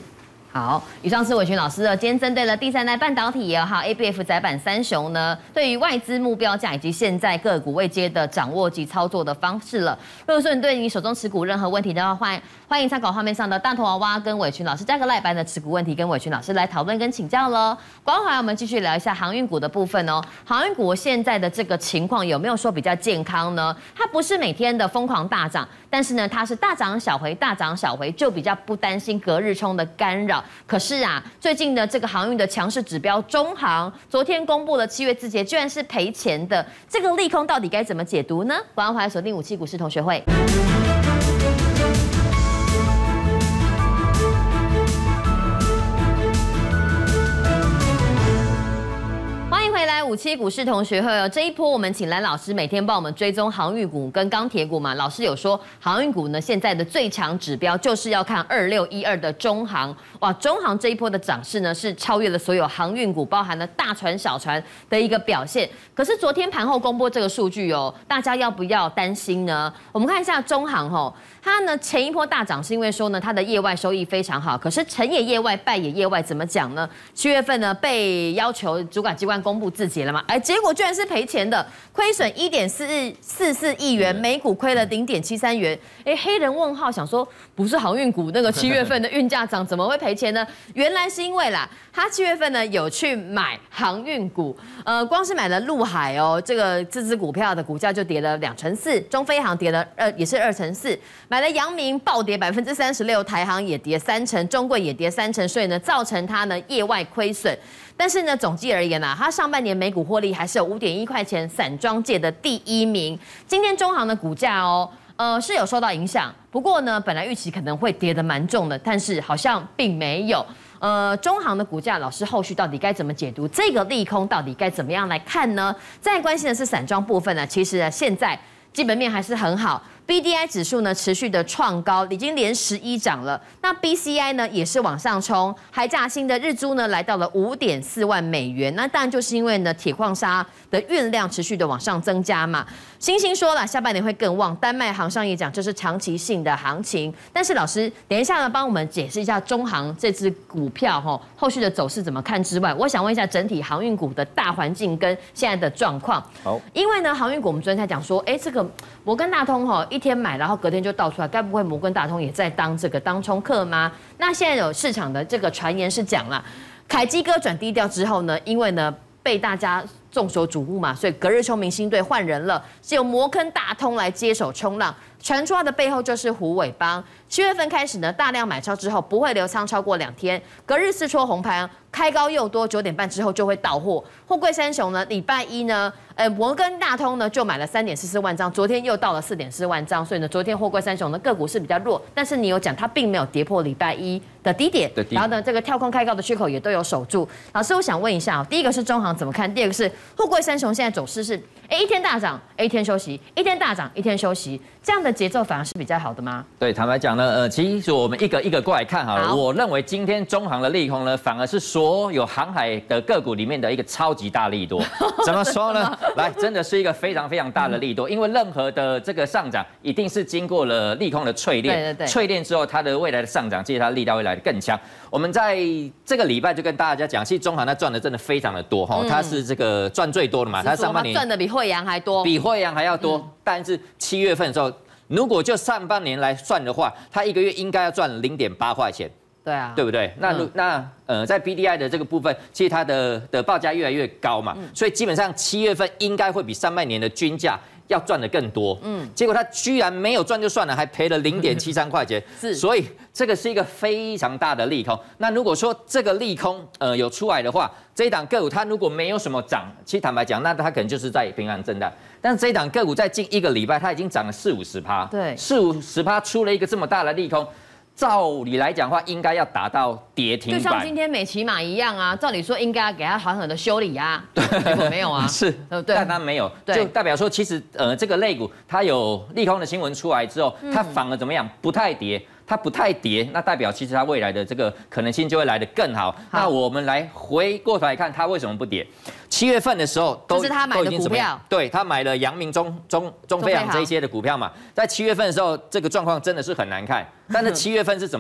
好，以上是伟群老师的。今天针对了第三代半导体也好 A B F 载板三雄呢，对于外资目标价以及现在个股位阶的掌握及操作的方式了。如果说你对你手中持股任何问题的话，欢迎欢迎参考画面上的大头娃娃跟伟群老师加个赖班的持股问题，跟伟群老师来讨论跟请教喽。广告回来，我们继续聊一下航运股的部分哦。航运股现在的这个情况有没有说比较健康呢？它不是每天的疯狂大涨，但是呢，它是大涨小回，大涨小回，就比较不担心隔日冲的干扰。可是啊，最近的这个航运的强势指标中航，昨天公布了七月字节，居然是赔钱的，这个利空到底该怎么解读呢？广告回来锁定五七股市同学会。欢迎回来，五七股市同学会哦。这一波我们请蓝老师每天帮我们追踪航运股跟钢铁股嘛。老师有说，航运股呢现在的最强指标就是要看二六一二的中航。哇，中航这一波的涨势呢是超越了所有航运股，包含了大船、小船的一个表现。可是昨天盘后公布这个数据哦，大家要不要担心呢？我们看一下中航哦，它呢前一波大涨是因为说呢它的业外收益非常好，可是成也业外，败也业外，怎么讲呢？七月份呢被要求主管机关公布自结了嘛？哎，结果居然是赔钱的，亏损一点四四四亿元，每股亏了零点七三元。哎，黑人问号，想说不是航运股那个七月份的运价涨，怎么会赔钱呢？原来是因为啦，他七月份呢有去买航运股，呃，光是买了陆海哦，这个这支股票的股价就跌了两成四，中飞航跌了二也是二成四，买了阳明暴跌百分之三十六，台航也跌三成，中贵也跌三成，所以呢造成它呢业外亏损。但是呢，总计而言啊，它上半年每股获利还是有五点一块钱，散装界的第一名。今天中航的股价哦，呃是有受到影响，不过呢，本来预期可能会跌得蛮重的，但是好像并没有。呃，中航的股价，老师后续到底该怎么解读这个利空？到底该怎么样来看呢？再关心的是散装部分呢，其实现在基本面还是很好。B D I 指数呢持续的创高，已经连十一涨了。那 B C I 呢也是往上冲，海价新的日租呢来到了五点四万美元。那当然就是因为呢铁矿砂的运量持续的往上增加嘛。星星说了，下半年会更旺。丹麦航商也讲这是长期性的行情。但是老师等一下呢帮我们解释一下中航这支股票哈后续的走势怎么看之外，我想问一下整体航运股的大环境跟现在的状况。 好， 因为呢航运股我们昨天才讲说，哎这个摩根大通哈一天买，然后隔天就倒出来，该不会摩根大通也在当这个当冲客吗？那现在有市场的这个传言是讲了，凯基哥转低调之后呢，因为呢被大家众所瞩目嘛，所以隔日冲明星队换人了，是由摩根大通来接手冲浪。传出它的背后就是虎尾帮。七月份开始呢，大量买超之后不会留仓超过两天，隔日四戳红盘，开高又多，九点半之后就会到货。货柜三雄呢，礼拜一呢，呃，摩根大通呢就买了三点四四万张，昨天又到了四点四万张，所以呢，昨天货柜三雄的个股是比较弱，但是你有讲它并没有跌破礼拜一的低点，然后呢，这个跳空开高的缺口也都有守住。老师，我想问一下，第一个是中航怎么看？第二个是货柜三雄现在走势是，哎，一天大涨，一天休息，一天大涨，一天休息，这样的节奏反而是比较好的吗？ 对，坦白讲呢，呃，其实我们一个一个过来看好了。好，我认为今天中航的利空呢，反而是所有航海的个股里面的一个超级大利多。怎么说呢？来，真的是一个非常非常大的利多，因为任何的这个上涨一定是经过了利空的淬炼， 对对对， 淬炼之后，它的未来的上涨，其实它力道会来得更强。我们在这个礼拜就跟大家讲，其实中航它赚的真的非常的多哈，嗯、它是这个赚最多的嘛，它上半年赚的比惠阳还多， 比惠阳还要多，嗯、但是七月份的时候。如果就上半年来算的话，它一个月应该要赚零点八块钱， 对啊， 对不对？那、嗯、那呃，在 B D I 的这个部分，其实它的的报价越来越高嘛，嗯、所以基本上七月份应该会比上半年的均价要赚的更多。嗯，结果它居然没有赚就算了，还赔了零点七三块钱，是，所以这个是一个非常大的利空。那如果说这个利空呃有出来的话，这一档个股它如果没有什么涨，其实坦白讲，那它可能就是在平衡震荡。但是这一档个股在近一个礼拜，它已经涨了四五十趴， 对， 四五十趴出了一个这么大的利空，照理来讲的话，应该要达到跌停板， 就像今天美骑马一样啊，照理说应该要给它狠狠的修理啊，结果没有啊， 是，对，但它没有，就代表说其实呃这个类股它有利空的新闻出来之后，它反而怎么样，不太跌。它不太跌，那代表其实它未来的这个可能性就会来得更好。好，那我们来回过头来看，它为什么不跌？七月份的时候都， 这是他买的股票， 对他买了阳明、中中中飞航这一些的股票嘛，在七月份的时候，这个状况真的是很难看。但是七月份是怎么样？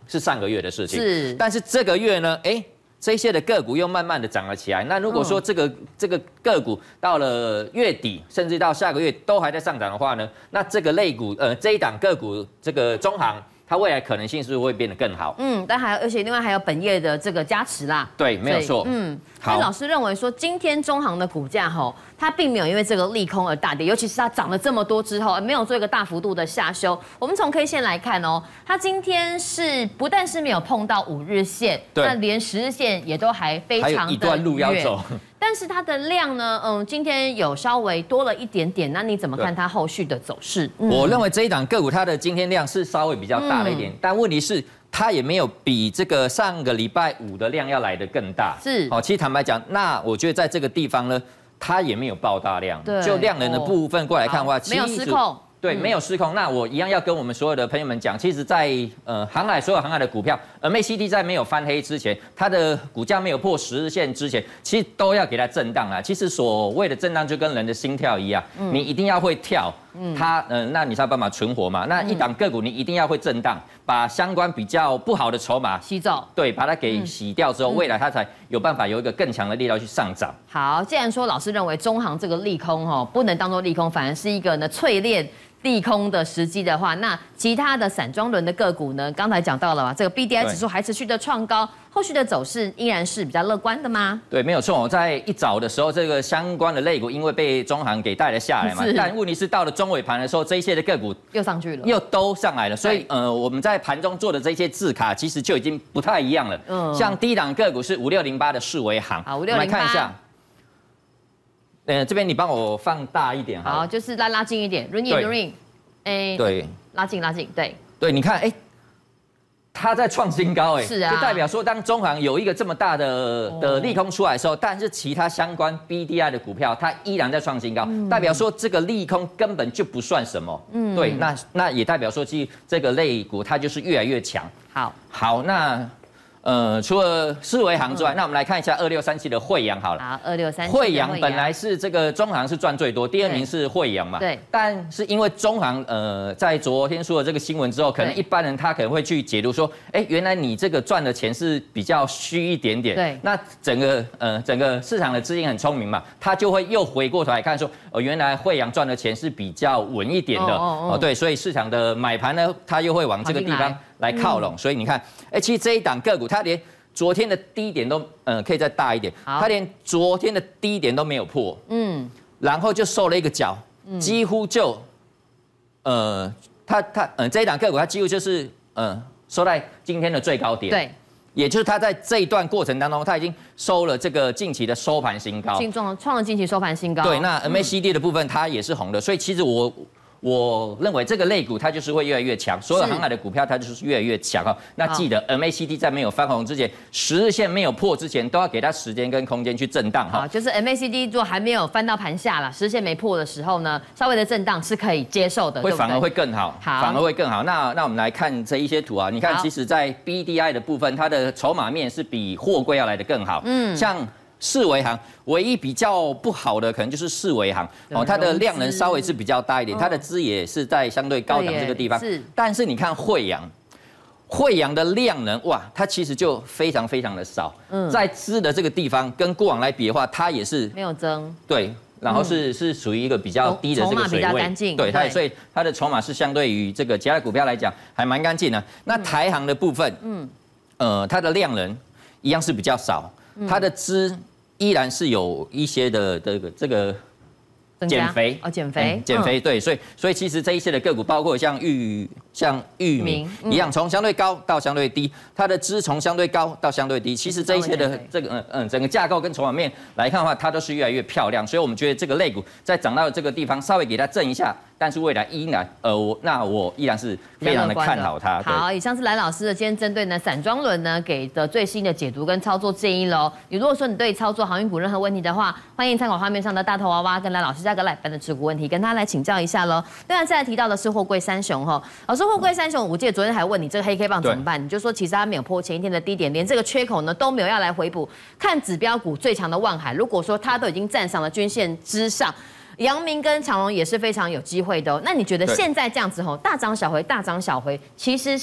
是上个月的事情。 是， 但是这个月呢，哎。这些的个股又慢慢的涨了起来。那如果说这个、嗯、这个个股到了月底，甚至到下个月都还在上涨的话呢，那这个类股呃这一档个股这个中航，它未来可能性是会变得更好。 嗯，但还有而且另外还有本业的这个加持啦。 对，没有错。 嗯，所以老师认为说，今天中航的股价吼，它并没有因为这个利空而大跌，尤其是它涨了这么多之后，没有做一个大幅度的下修。我们从 K 线来看哦，它今天是不但是没有碰到五日线，那连十日线也都还非常的还有一段路要走。 但是它的量呢，嗯，今天有稍微多了一点点，那你怎么看它后续的走势？ 嗯、我认为这一档个股它的今天量是稍微比较大了一点，嗯、但问题是它也没有比这个上个礼拜五的量要来得更大。 是， 哦，其实坦白讲，那我觉得在这个地方呢，它也没有爆大量。对，就量能的部分过来看的话， 没有失控。 对，没有失控。那我一样要跟我们所有的朋友们讲，其实在，在呃航海所有航海的股票 ，M A C D 在没有翻黑之前，它的股价没有破十日线之前，其实都要给它震荡啦。其实所谓的震荡就跟人的心跳一样，嗯、你一定要会跳，嗯、它呃，那你才有办法存活嘛。那一档个股你一定要会震荡，把相关比较不好的筹码洗走， 对，把它给洗掉之后，嗯、未来它才有办法有一个更强的力量去上涨。 好，既然说老师认为中航这个利空哈，不能当做利空，反而是一个呢淬炼利空的时机的话，那其他的散装轮的个股呢？刚才讲到了嘛，这个 B D I 指数还持续的创高，后续的走势依然是比较乐观的吗？ 对，没有错。在一早的时候，这个相关的类股因为被中航给带了下来嘛，但问题是到了中尾盘的时候，这一些的个股又上去了， 又都上来了。所以呃，我们在盘中做的这些字卡，其实就已经不太一样了。嗯，像第一档个股是五六零八的世维航， 好，五六零八，来看一下。 呃，这边你帮我放大一点好， 好，就是拉拉近一点 ，ring in ring。哎， 对， 拉近拉近，对对，你看，哎，它在创新高，哎， 是啊， 就代表说，当中航有一个这么大的的利空出来的时候，但是其他相关 B D I 的股票，它依然在创新高，嗯、代表说这个利空根本就不算什么，嗯，对，那那也代表说，其实这个类股它就是越来越强。 好， 好，那。呃，除了世维航之外，嗯、那我们来看一下二六三七的慧洋好了。 好，二六三七。 慧洋本来是这个中航是赚最多，第二名是慧洋嘛。 对。 但是因为中航呃在昨天说了这个新闻之后，可能一般人他可能会去解读说，哎，原来你这个赚的钱是比较虚一点点。 对。 那整个呃整个市场的资金很聪明嘛，他就会又回过头来看说，哦，原来慧洋赚的钱是比较稳一点的。哦, 哦, 哦, 哦对，所以市场的买盘呢，他又会往这个地方来靠拢。嗯、所以你看，哎，其实这一档个股它连昨天的低点都，呃，可以再大一点。它连昨天的低点都没有破，嗯，然后就收了一个脚，嗯、几乎就，呃，它它，呃，这一档个股它几乎就是，呃，收在今天的最高点， 对， 也就是它在这一段过程当中，它已经收了这个近期的收盘新高， 创创了近期收盘新高。 对，那 M A C D 的部分它也是红的，所以其实我。我认为这个类股它就是会越来越强，所有航海的股票它就是越来越强哈。那记得 M A C D 在没有翻红之前，十日线没有破之前，都要给它时间跟空间去震荡哈。 就是 M A C D 如果还没有翻到盘下啦，十日线没破的时候呢，稍微的震荡是可以接受的， 会反而会更好， 好， 反而会更好。那那我们来看这一些图啊，你看，其实在 B D I 的部分，它的筹码面是比货柜要来的更好，嗯，像。世维航唯一比较不好的可能就是世维航哦，它的量能稍微是比较大一点，它的资也是在相对高档这个地方。是，但是你看慧洋，慧洋的量能哇，它其实就非常非常的少。嗯，在资的这个地方跟过往来比的话，它也是没有增。 对，然后是、嗯、是属于一个比较低的这个水位。对，它所以它的筹码是相对于这个其他的股票来讲还蛮干净的。那台航的部分，嗯，呃，它的量能一样是比较少，它的资。依然是有一些的这个这个减肥哦，减肥、 嗯、减肥对，所以所以其实这一些的个股，包括像玉像玉米一样，从相对高到相对低，它的支从相对高到相对低，其实这一些的这个嗯嗯整个架构跟筹码面来看的话，它都是越来越漂亮，所以我们觉得这个类股在涨到这个地方稍微给它震一下。但是未来依然，呃，我那我依然是非常的看好它。 好，以上是蓝老师的今天针对呢散装轮呢给的最新的解读跟操作建议喽。你如果说你对操作航运股任何问题的话，欢迎参考画面上的大头娃娃跟蓝老师加个来班的持股问题，跟他来请教一下喽。另外再来提到的是货柜三雄哈，老师货柜三雄，我记得昨天还问你这个黑 K 棒怎么办，你就说其实它没有破前一天的低点，连这个缺口呢都没有要来回补。看指标股最强的万海，如果说它都已经站上了均线之上。阳明跟长荣也是非常有机会的、哦。那你觉得现在这样子吼，大涨小回，大涨小回，其实是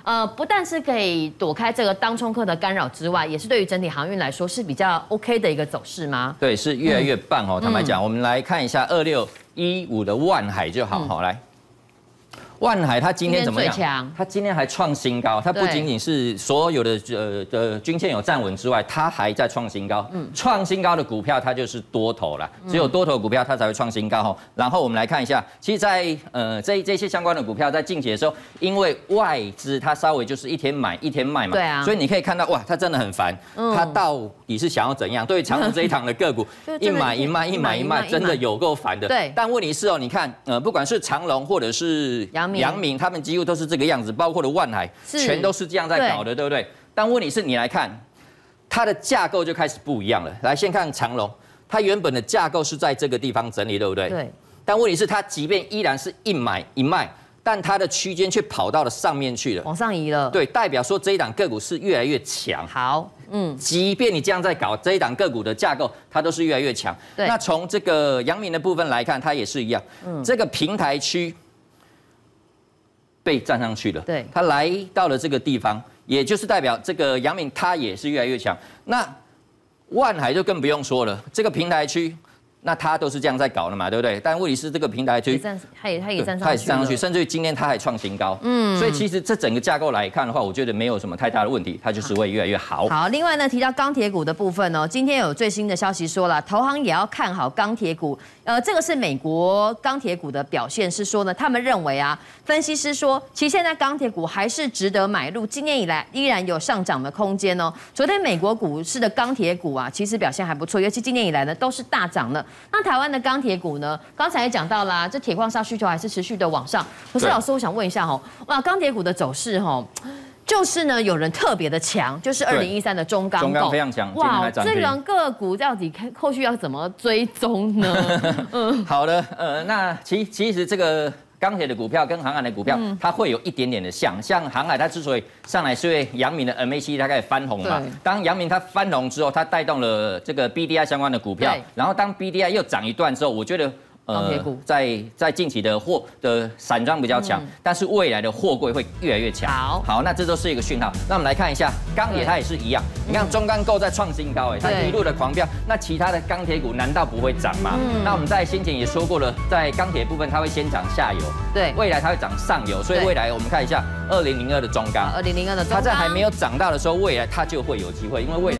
呃，不但是可以躲开这个当冲客的干扰之外，也是对于整体航运来说是比较 OK 的一个走势吗？ 对，是越来越棒哦。坦白讲，我们来看一下二六一五的万海就好，好来。万海它今天怎么样？它今天还创新高，它不仅仅是所有的呃的均线有站稳之外，它还在创新高。嗯，创新高的股票它就是多头啦，只有多头股票它才会创新高哈。然后我们来看一下，其实在呃这这些相关的股票在近期的时候，因为外资它稍微就是一天买一天卖嘛， 对啊， 所以你可以看到哇，它真的很烦，它到底是想要怎样？对于长荣这一档的个股，一买一卖一买一卖，真的有够烦的。 对， 但问题是哦，你看呃不管是长荣或者是阳明。阳明他们几乎都是这个样子，包括的万海，全都是这样在搞的， 对, 对不对？但问题是你来看，它的架构就开始不一样了。来，先看长荣，它原本的架构是在这个地方整理，对不对？ 对。 但问题是它即便依然是一买一卖，但它的区间却跑到了上面去了， 往上移了。 对，代表说这一档个股是越来越强。 好，嗯， 即便你这样在搞，这一档个股的架构它都是越来越强。 对。 那从这个阳明的部分来看，它也是一样，嗯，这个平台区。被站上去了， 对， 它来到了这个地方，也就是代表这个阳明它也是越来越强。那万海就更不用说了，这个平台区，那它都是这样在搞的嘛，对不对？但问题是这个平台区， 它也它也站上去， 它也站上去，甚至于今天它还创新高，嗯，所以其实这整个架构来看的话，我觉得没有什么太大的问题，它就是会越来越好。 好，另外呢，提到钢铁股的部分呢，今天有最新的消息说了，投行也要看好钢铁股。呃，这个是美国钢铁股的表现，是说呢，他们认为啊，分析师说，其实现在钢铁股还是值得买入，今年以来依然有上涨的空间哦。昨天美国股市的钢铁股啊，其实表现还不错，尤其今年以来呢都是大涨的。那台湾的钢铁股呢，刚才也讲到啦，这铁矿砂需求还是持续的往上。可是老师，我想问一下哈，哇，钢铁股的走势哈。就是呢，有人特别的强，就是二零一三的中钢构， 中钢非常强， 哇，这种个股到底后续要怎么追踪呢？ 嗯，好的，呃，那其其实这个钢铁的股票跟航海的股票，嗯、它会有一点点的像，像航海它之所以上来是因为阳明的 M A C 它开始翻红嘛，当阳明它翻红之后，它带动了这个 B D I 相关的股票，然后当 B D I 又涨一段之后，我觉得。 呃， 在在近期的货的散装比较强，嗯、但是未来的货柜会越来越强。 好， 好，那这都是一个讯号。那我们来看一下钢铁，它也是一样。你看中钢构在创新高，哎，它一路的狂飙。那其他的钢铁股难道不会涨吗？嗯、那我们在先前也说过了，在钢铁部分它会先涨下游， 对， 未来它会涨上游。所以未来我们看一下二零零二的中钢， 二零零二的中钢， 它在还没有涨到的时候，未来它就会有机会，因为未来。